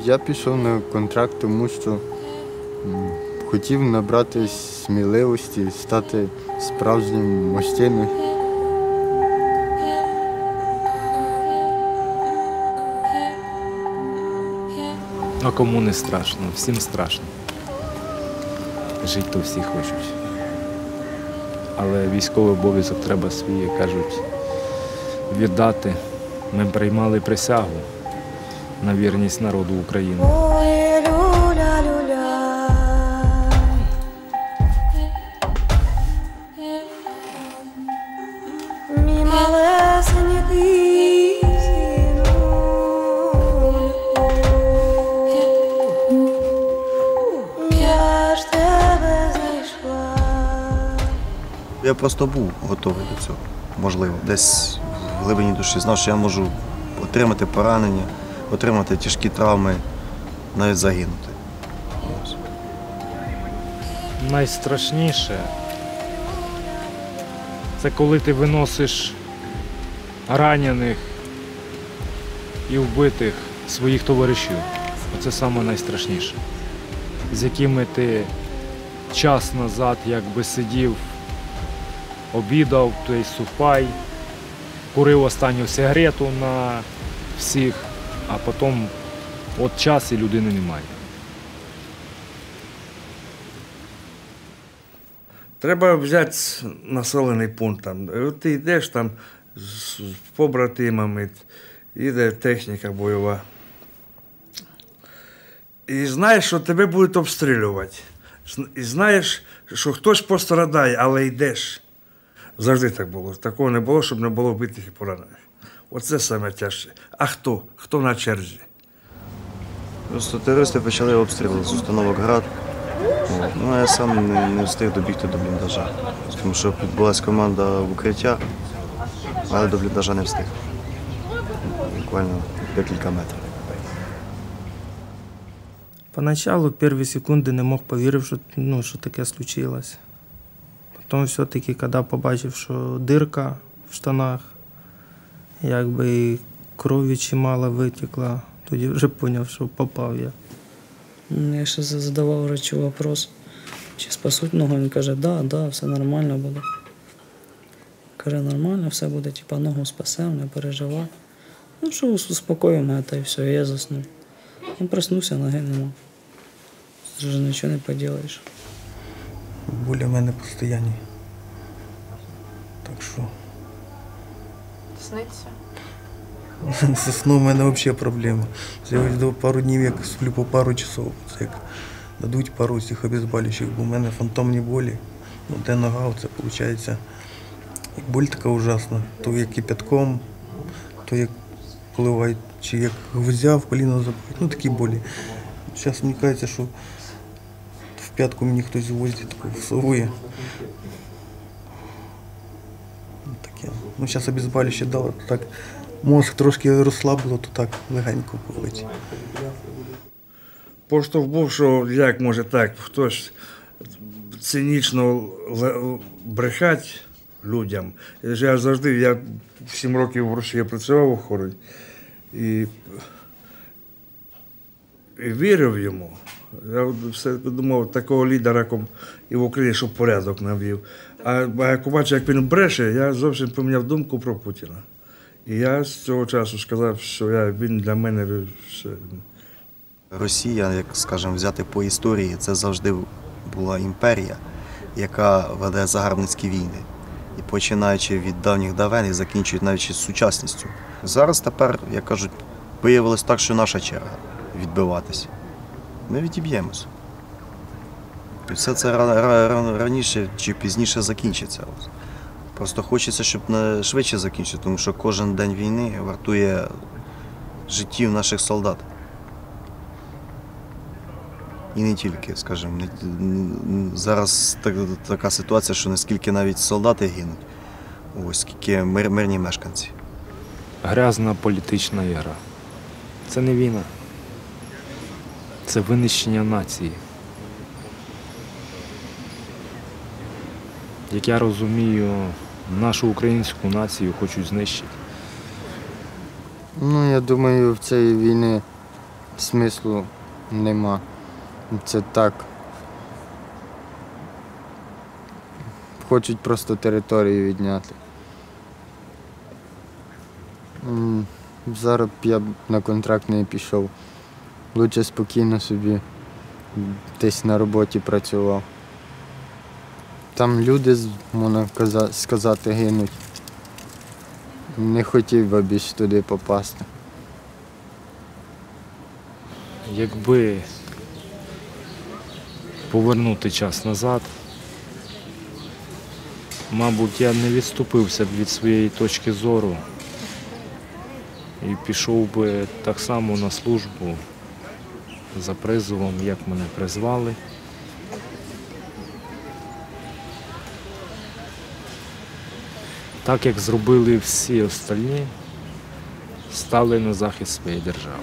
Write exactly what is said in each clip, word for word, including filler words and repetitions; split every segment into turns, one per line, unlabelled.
Я пішов на контракт, тому що хотів набрати сміливості, стати справжнім мужчиною.
А кому не страшно? Всім страшно. Жити то всі хочуть. Але військовий обов'язок треба свій, як кажуть, віддати. Ми приймали присягу на вірність народу України.
Я просто був готовий до цього, можливо. Десь в глибині душі знав, що я можу отримати поранення, отримати тяжкі травми, навіть загинути. Ось.
Найстрашніше – це коли ти виносиш ранених і вбитих своїх товаришів. Оце саме найстрашніше. З якими ти час назад якби сидів, обідав, той сухпай, курив останню сигарету на всіх, а потім от час і людини немає.
Треба взяти населений пункт. Там. От ти йдеш там з побратимами, йде техніка бойова. І знаєш, що тебе будуть обстрілювати. І знаєш, що хтось пострадає, але йдеш. Завжди так було. Такого не було, щоб не було вбитих і поранених. Оце саме тяжче. А хто? Хто на черзі?
Просто терористи почали обстріли з установок «Град». Ну, а я сам не, не встиг добігти до бліндажа. Тому що відбулася команда в укриття, але до бліндажа не встиг. Буквально декілька метрів.
Поначалу, перші секунди не мог повірити, що, ну, що таке случилось. Потім все-таки, коли побачив, що дирка в штанах, якби і крові чимало витекла, тоді вже зрозумів, що попав я.
Я ще задавав врачу вопрос, чи спасуть ногу. Він каже, да, да, все нормально буде. Каже, нормально, все буде, типа, ногу спасемо, не переживай. Ну що, успокоїв мене, та й все, і я заснув. Він проснувся, ноги нема. Вже нічого не поділаєш.
Болі в мене постійні. Так що...
Сниться?
Зі сном в мене взагалі проблема. Я до пару днів, як сплю по пару часов. Це як дадуть пару цих обезболюючих, бо в мене фантомні болі. Ну, де нога, це виходить, як боль така ужасна. То як кипятком, то як поливають, чи як гвоздя в коліно забивають. Ну, такі болі. Зараз мені кажеться, що в п'ятку мені хтось гвозді таку всовує. Таке. Ну, зараз обезболююче дало, то так мозг трошки розслабило, то так легенько болить.
Поштовх, що як може так, хтось цинічно брехати людям. Я завжди, я сім років в Росії працював у хорі і, і вірив йому. Я все думав, такого лідера, як і в Україні, щоб порядок навів. А як побачив, як він бреше, я зовсім поміняв думку про Путіна. І я з цього часу сказав, що я, він для мене все.
Росія, як, скажімо, взяти по історії, це завжди була імперія, яка веде загарбницькі війни. І починаючи від давніх давен і закінчують навіть з сучасністю. Зараз тепер, як кажуть, виявилось так, що наша черга відбиватися. Ми відіб'ємося. І все це раніше чи пізніше закінчиться. Просто хочеться, щоб не швидше закінчити, тому що кожен день війни вартує життів наших солдат. І не тільки, скажімо. Зараз така ситуація, що не скільки навіть солдати гинуть, ось скільки мир, мирні мешканці.
Грязна політична ігра. Це не війна. Це винищення нації. Як я розумію, нашу українську націю хочуть знищити.
Ну, я думаю, в цій війні смислу нема. Це так. Хочуть просто територію відняти. М, Зараз б я б на контракт не пішов. Лучше спокійно собі десь на роботі працював. Там люди, можна каза- сказати, гинуть. Не хотів би більше туди попасти.
Якби повернути час назад, мабуть, я не відступився б від своєї точки зору і пішов би так само на службу за призовом, як мене призвали. Так, як зробили всі остальні, стали на захист своєї держави.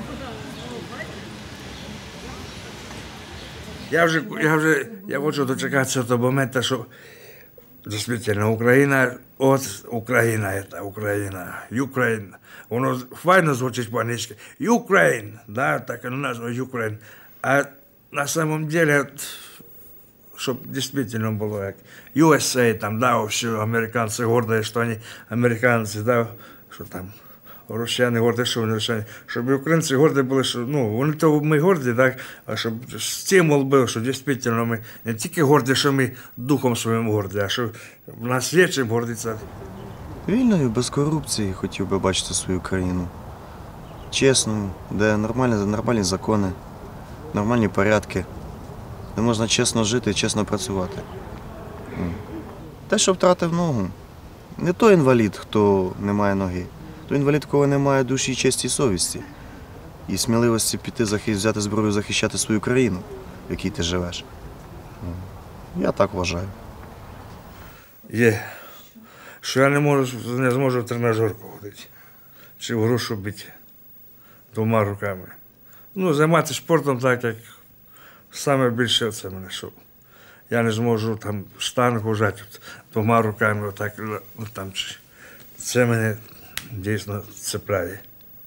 Я вже, я вже я хочу дочекатися того моменту, що дійсно Україна, от Україна, це Україна, Україн. Воно файно звучить по-англійськи. Ukraine, да, так і назва Ukraine. А на самом деле, щоб дійсно було як ю ес ей, там, да, всі американці горді, що вони американці, да, що там росіяни горді, що вони росіяни. Щоб українці горді були, що, ну, вони то ми горді, так, а щоб стимул був, що дійсно ми не тільки горді, що ми духом своїм горді, а що в нас є чим гордитися.
Вільною, без корупції хотів би бачити свою країну. Чесною, де нормальні, нормальні закони, нормальні порядки, де можна чесно жити і чесно працювати. Те, що втратив ногу, не той інвалід, хто не має ноги, той інвалід, кого не має душі, честі і совісті. І сміливості піти захист, взяти зброю, захищати свою країну, в якій ти живеш. Я так вважаю.
Є. Що я не можу, не зможу в тренажерку ходити. Чи в грушу бити двома руками. Ну, займатися спортом так, як саме більше це мене, що я не зможу там штангу вжати двома руками, отак, ну, там, це мене дійсно цепляє.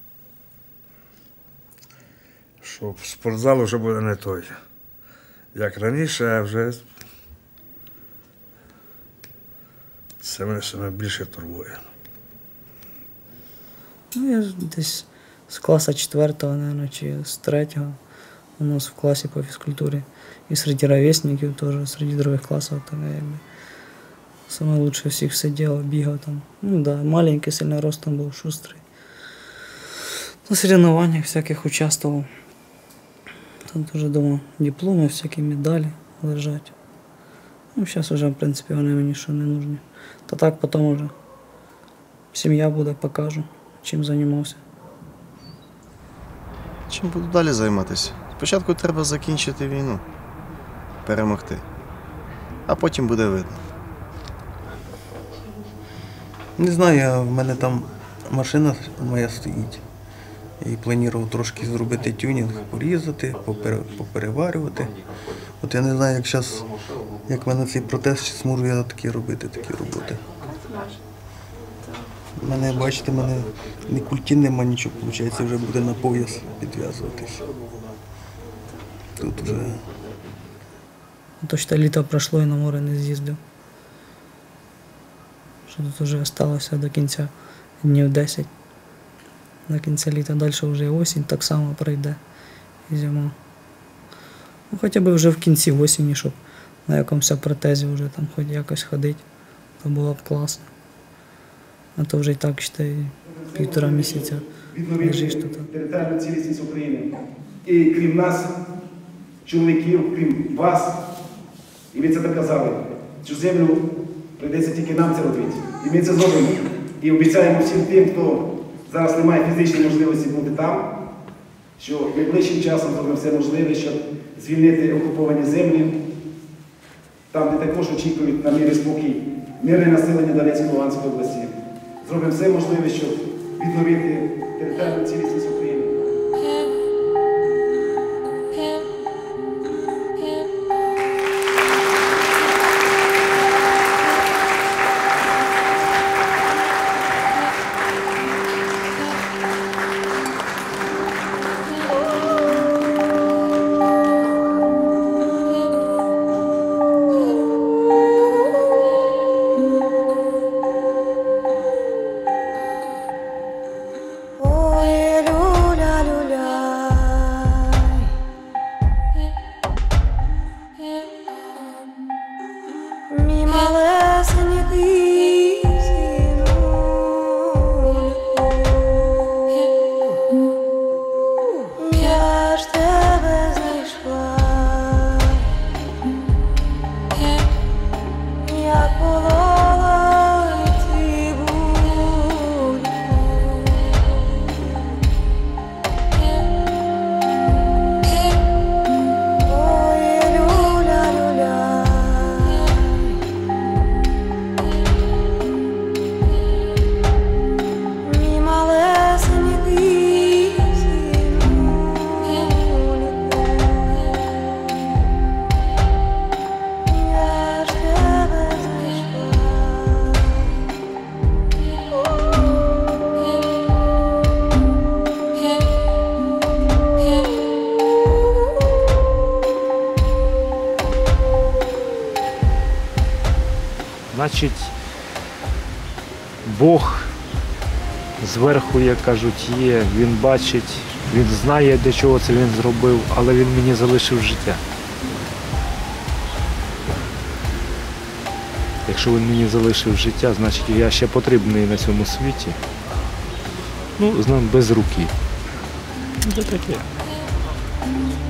Що в спортзал вже буде не той. Як раніше, а вже це мене саме більше турбує.
Ну, я десь з класу четвертого, мабуть, чи з третього у нас в класі по фізкультурі. І серед ровесників теж, серед других класів, так, якби. Саме лучше всіх сидів, бігав там. Ну да, маленький, сильно ростом був, шустрий. На соревнованиях всяких участвував. Там теж, думаю, дипломи, всякі медалі лежать. Ну, зараз вже, в принципі, вони мені що не нужні. Та так потім вже сім'я буде, покажу, чим займався.
Чим буду далі займатися? Спочатку треба закінчити війну, перемогти, а потім буде видно.
Не знаю, я, в мене там машина моя стоїть. І планував трошки зробити тюнінг, порізати, попер, попереварювати. От я не знаю, як зараз, як в мене цей протез, чи зможу я такі робити, такі роботи. У мене, бачите, в мене ні культін нема, нічого, виходить, вже буде на пояс підв'язуватись. Тут вже...
То що літо пройшло і на море не з'їздив. Що тут вже залишилося до кінця днів десять. До кінця літа, далі вже і осінь так само пройде, і зима. Ну, хоча б вже в кінці осені, щоб на якомусь протезі вже там хоч якось ходити, то було б класно. А то вже і так, считай, півтора місяця лежиш тут.
Територіальну цілісність України. І крім нас, чоловіків, крім вас, і ви це доказали, цю землю прийдеться тільки нам це робити. І ми це зробимо. І обіцяємо всім тим, хто зараз не має фізичної можливості бути там, що найближчим часом зробимо все можливе, щоб звільнити окуповані землі, там, де також очікують на мир і спокій мирне населення Донецької та Луганської області. Зробимо все можливе, щоб відновити територіальну цілісність України.
Значить, Бог зверху, як кажуть, є, Він бачить, Він знає, для чого це Він зробив, але Він мені залишив життя. Якщо Він мені залишив життя, значить я ще потрібний на цьому світі. Ну, знам, без руки. Це таке.